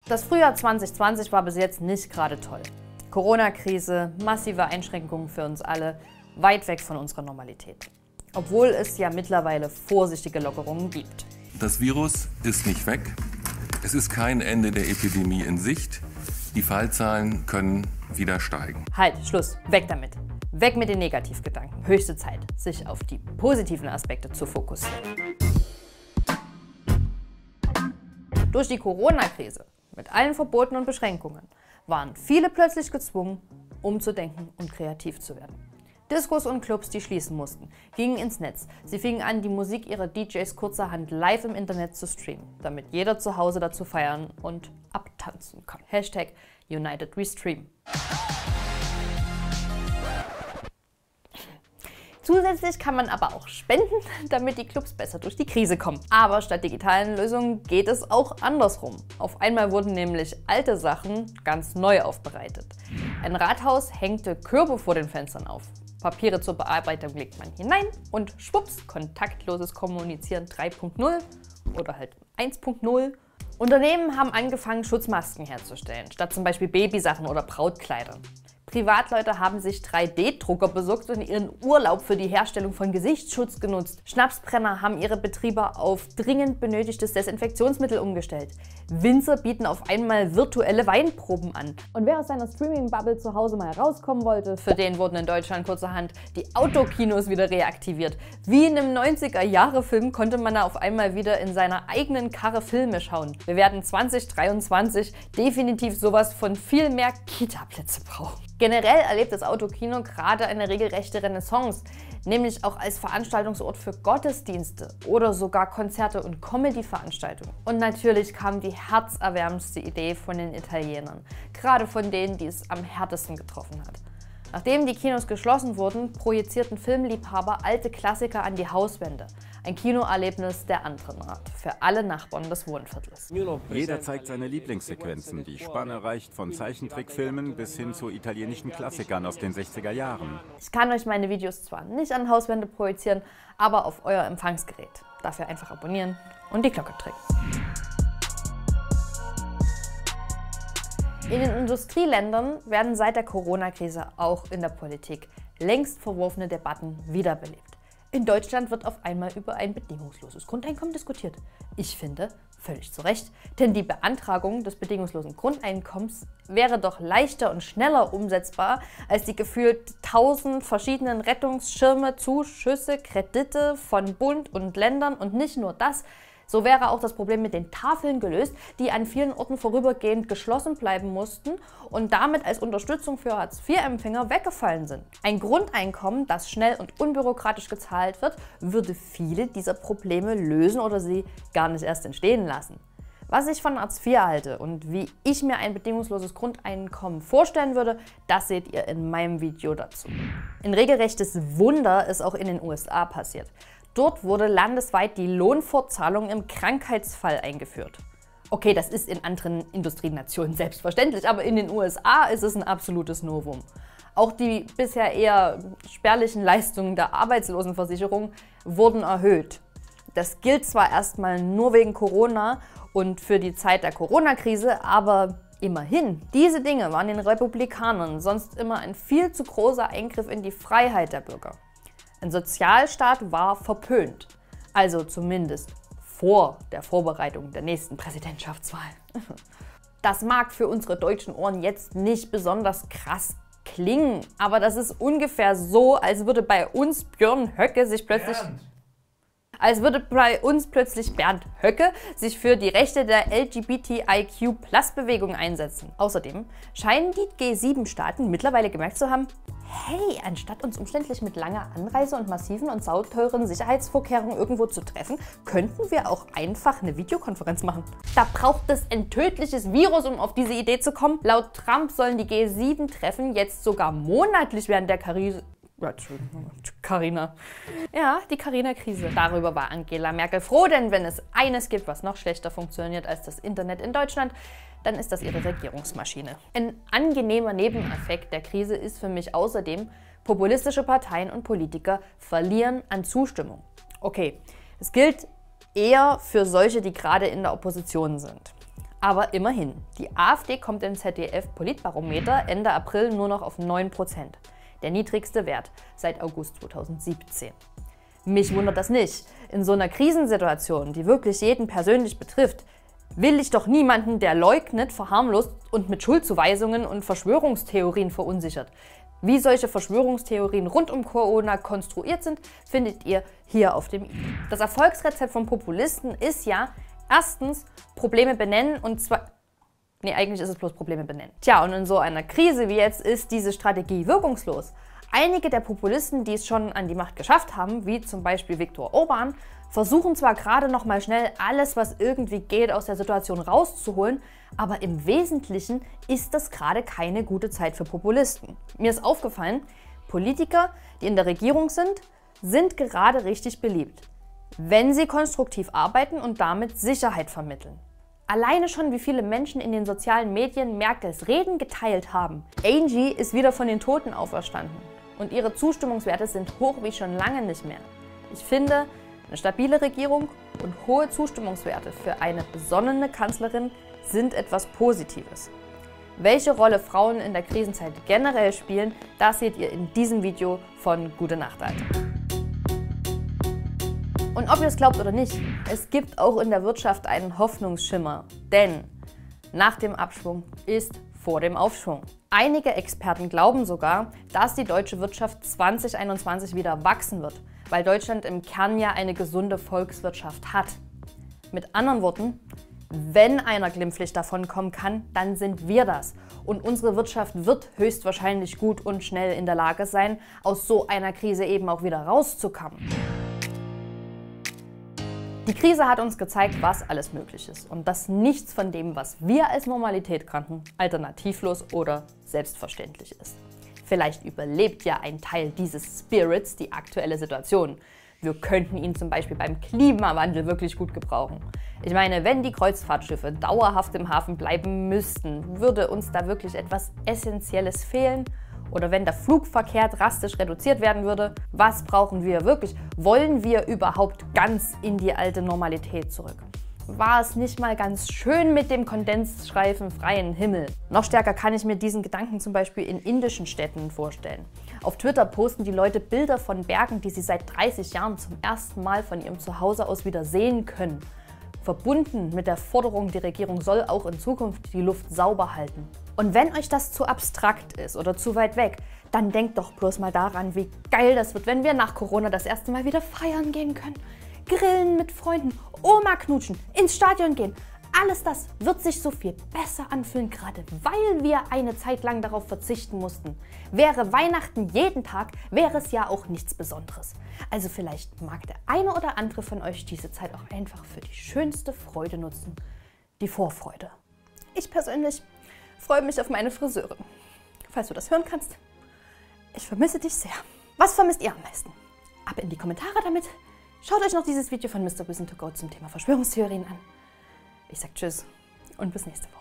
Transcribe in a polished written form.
Das Frühjahr 2020 war bis jetzt nicht gerade toll. Corona-Krise, massive Einschränkungen für uns alle, weit weg von unserer Normalität. Obwohl es ja mittlerweile vorsichtige Lockerungen gibt. Das Virus ist nicht weg. Es ist kein Ende der Epidemie in Sicht. Die Fallzahlen können wieder steigen. Halt, Schluss, weg damit. Weg mit den Negativgedanken. Höchste Zeit, sich auf die positiven Aspekte zu fokussieren. Durch die Corona-Krise mit allen Verboten und Beschränkungen waren viele plötzlich gezwungen, umzudenken und kreativ zu werden. Discos und Clubs, die schließen mussten, gingen ins Netz. Sie fingen an, die Musik ihrer DJs kurzerhand live im Internet zu streamen, damit jeder zu Hause dazu feiern und abtanzen kann. Hashtag United We Stream. Zusätzlich kann man aber auch spenden, damit die Clubs besser durch die Krise kommen. Aber statt digitalen Lösungen geht es auch andersrum. Auf einmal wurden nämlich alte Sachen ganz neu aufbereitet. Ein Rathaus hängte Körbe vor den Fenstern auf. Papiere zur Bearbeitung legt man hinein und schwupps, kontaktloses Kommunizieren 3.0 oder halt 1.0. Unternehmen haben angefangen, Schutzmasken herzustellen, statt zum Beispiel Babysachen oder Brautkleidern. Privatleute haben sich 3D-Drucker besorgt und ihren Urlaub für die Herstellung von Gesichtsschutz genutzt. Schnapsbrenner haben ihre Betriebe auf dringend benötigtes Desinfektionsmittel umgestellt. Winzer bieten auf einmal virtuelle Weinproben an. Und wer aus seiner Streaming-Bubble zu Hause mal rauskommen wollte, für den wurden in Deutschland kurzerhand die Autokinos wieder reaktiviert. Wie in einem 90er-Jahre-Film konnte man da auf einmal wieder in seiner eigenen Karre Filme schauen. Wir werden 2023 definitiv sowas von viel mehr Kita-Plätze brauchen. Generell erlebt das Autokino gerade eine regelrechte Renaissance, nämlich auch als Veranstaltungsort für Gottesdienste oder sogar Konzerte und Comedy-Veranstaltungen. Und natürlich kam die herzerwärmendste Idee von den Italienern, gerade von denen, die es am härtesten getroffen hat. Nachdem die Kinos geschlossen wurden, projizierten Filmliebhaber alte Klassiker an die Hauswände. Ein Kinoerlebnis der anderen Art, für alle Nachbarn des Wohnviertels. Jeder zeigt seine Lieblingssequenzen. Die Spanne reicht von Zeichentrickfilmen bis hin zu italienischen Klassikern aus den 60er Jahren. Ich kann euch meine Videos zwar nicht an Hauswände projizieren, aber auf euer Empfangsgerät. Dafür einfach abonnieren und die Glocke drücken. In den Industrieländern werden seit der Corona-Krise auch in der Politik längst verworfene Debatten wiederbelebt. In Deutschland wird auf einmal über ein bedingungsloses Grundeinkommen diskutiert. Ich finde, völlig zu Recht, denn die Beantragung des bedingungslosen Grundeinkommens wäre doch leichter und schneller umsetzbar als die gefühlt 1000 verschiedenen Rettungsschirme, Zuschüsse, Kredite von Bund und Ländern und nicht nur das. So wäre auch das Problem mit den Tafeln gelöst, die an vielen Orten vorübergehend geschlossen bleiben mussten und damit als Unterstützung für Hartz-IV-Empfänger weggefallen sind. Ein Grundeinkommen, das schnell und unbürokratisch gezahlt wird, würde viele dieser Probleme lösen oder sie gar nicht erst entstehen lassen. Was ich von Hartz IV halte und wie ich mir ein bedingungsloses Grundeinkommen vorstellen würde, das seht ihr in meinem Video dazu. Ein regelrechtes Wunder ist auch in den USA passiert. Dort wurde landesweit die Lohnfortzahlung im Krankheitsfall eingeführt. Okay, das ist in anderen Industrienationen selbstverständlich, aber in den USA ist es ein absolutes Novum. Auch die bisher eher spärlichen Leistungen der Arbeitslosenversicherung wurden erhöht. Das gilt zwar erstmal nur wegen Corona und für die Zeit der Corona-Krise, aber immerhin. Diese Dinge waren den Republikanern sonst immer ein viel zu großer Eingriff in die Freiheit der Bürger. Ein Sozialstaat war verpönt, also zumindest vor der Vorbereitung der nächsten Präsidentschaftswahl. Das mag für unsere deutschen Ohren jetzt nicht besonders krass klingen, aber das ist ungefähr so, als würde bei uns Björn Höcke sich plötzlich... Bernd Höcke sich für die Rechte der LGBTIQ-Plus-Bewegung einsetzen. Außerdem scheinen die G7-Staaten mittlerweile gemerkt zu haben, hey, anstatt uns umständlich mit langer Anreise und massiven und sauteuren Sicherheitsvorkehrungen irgendwo zu treffen, könnten wir auch einfach eine Videokonferenz machen. Da braucht es ein tödliches Virus, um auf diese Idee zu kommen. Laut Trump sollen die G7-Treffen jetzt sogar monatlich während der die Carina-Krise. Darüber war Angela Merkel froh, denn wenn es eines gibt, was noch schlechter funktioniert als das Internet in Deutschland, dann ist das ihre Regierungsmaschine. Ein angenehmer Nebeneffekt der Krise ist für mich außerdem, populistische Parteien und Politiker verlieren an Zustimmung. Okay, es gilt eher für solche, die gerade in der Opposition sind. Aber immerhin, die AfD kommt im ZDF-Politbarometer Ende April nur noch auf 9%. Der niedrigste Wert seit August 2017. Mich wundert das nicht. In so einer Krisensituation, die wirklich jeden persönlich betrifft, will ich doch niemanden, der leugnet, verharmlost und mit Schuldzuweisungen und Verschwörungstheorien verunsichert. Wie solche Verschwörungstheorien rund um Corona konstruiert sind, findet ihr hier auf dem i. Das Erfolgsrezept von Populisten ist ja, erstens, Probleme benennen und eigentlich ist es bloß Probleme benennen. Tja, und in so einer Krise wie jetzt ist diese Strategie wirkungslos. Einige der Populisten, die es schon an die Macht geschafft haben, wie zum Beispiel Viktor Orban, versuchen zwar gerade noch mal schnell alles, was irgendwie geht, aus der Situation rauszuholen, aber im Wesentlichen ist das gerade keine gute Zeit für Populisten. Mir ist aufgefallen, Politiker, die in der Regierung sind gerade richtig beliebt, wenn sie konstruktiv arbeiten und damit Sicherheit vermitteln. Alleine schon, wie viele Menschen in den sozialen Medien Merkels Reden geteilt haben. Angie ist wieder von den Toten auferstanden und ihre Zustimmungswerte sind hoch wie schon lange nicht mehr. Ich finde, eine stabile Regierung und hohe Zustimmungswerte für eine besonnene Kanzlerin sind etwas Positives. Welche Rolle Frauen in der Krisenzeit generell spielen, das seht ihr in diesem Video von Gute Nacht, Alter. Und ob ihr es glaubt oder nicht, es gibt auch in der Wirtschaft einen Hoffnungsschimmer. Denn nach dem Abschwung ist vor dem Aufschwung. Einige Experten glauben sogar, dass die deutsche Wirtschaft 2021 wieder wachsen wird, weil Deutschland im Kern ja eine gesunde Volkswirtschaft hat. Mit anderen Worten, wenn einer glimpflich davonkommen kann, dann sind wir das. Und unsere Wirtschaft wird höchstwahrscheinlich gut und schnell in der Lage sein, aus so einer Krise eben auch wieder rauszukommen. Die Krise hat uns gezeigt, was alles möglich ist und dass nichts von dem, was wir als Normalität kannten, alternativlos oder selbstverständlich ist. Vielleicht überlebt ja ein Teil dieses Spirits die aktuelle Situation. Wir könnten ihn zum Beispiel beim Klimawandel wirklich gut gebrauchen. Ich meine, wenn die Kreuzfahrtschiffe dauerhaft im Hafen bleiben müssten, würde uns da wirklich etwas Essentielles fehlen? Oder wenn der Flugverkehr drastisch reduziert werden würde, was brauchen wir wirklich? Wollen wir überhaupt ganz in die alte Normalität zurück? War es nicht mal ganz schön mit dem kondensstreifenfreien Himmel? Noch stärker kann ich mir diesen Gedanken zum Beispiel in indischen Städten vorstellen. Auf Twitter posten die Leute Bilder von Bergen, die sie seit 30 Jahren zum ersten Mal von ihrem Zuhause aus wieder sehen können. Verbunden mit der Forderung, die Regierung soll auch in Zukunft die Luft sauber halten. Und wenn euch das zu abstrakt ist oder zu weit weg, dann denkt doch bloß mal daran, wie geil das wird, wenn wir nach Corona das erste Mal wieder feiern gehen können. Grillen mit Freunden, Oma knutschen, ins Stadion gehen. Alles das wird sich so viel besser anfühlen, gerade weil wir eine Zeit lang darauf verzichten mussten. Wäre Weihnachten jeden Tag, wäre es ja auch nichts Besonderes. Also vielleicht mag der eine oder andere von euch diese Zeit auch einfach für die schönste Freude nutzen, die Vorfreude. Ich persönlich freue mich auf meine Friseurin. Falls du das hören kannst, ich vermisse dich sehr. Was vermisst ihr am meisten? Ab in die Kommentare damit. Schaut euch noch dieses Video von Mr. Wissen to Go zum Thema Verschwörungstheorien an. Ich sag Tschüss und bis nächste Woche.